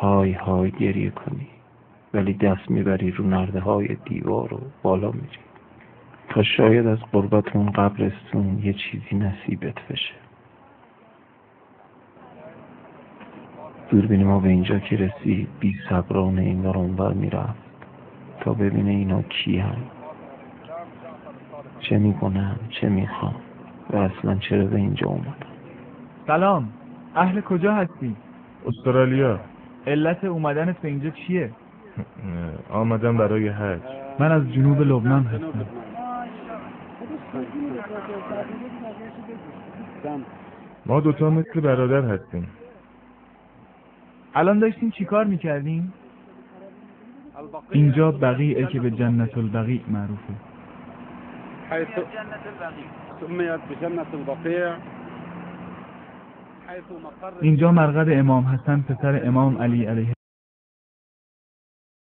های های گریه کنی، ولی دست میبری رو نرده های دیوار و بالا میری تا شاید از قربت اون قبرستون یه چیزی نصیبت بشه. دوربین ما به اینجا که رسید بی صبرانه این ور اون ور میرفت تا ببینه اینا کی هم، چه میکنن، چه میخوان و اصلا چرا به اینجا اومدن. سلام، اهل کجا هستی؟ استرالیا. علت اومدنت به اینجا چیه؟ آمدم برای حج. من از جنوب لبنان هستم. ما دوتا مثل برادر هستیم. الان داشتیم چی کار میکردیم؟ اینجا بقیعه که به جنت البقیع معروفه. حيث سميت بجنة البقيع. اینجا مرقد امام حسن پسر امام علی علیه